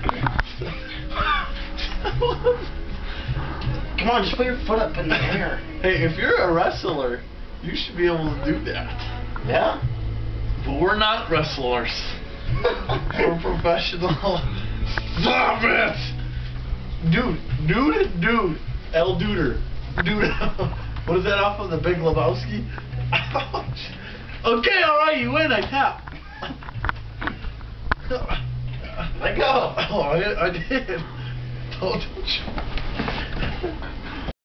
Come on, just put your foot up in the air. Hey, if you're a wrestler, you should be able to do that. Yeah? But we're not wrestlers. We're professional. Stop it! Dude. El Duder. Dude. What is that off of The Big Lebowski? Ouch. Okay, alright, you win, I tap. Let go. Oh, I did. Don't you.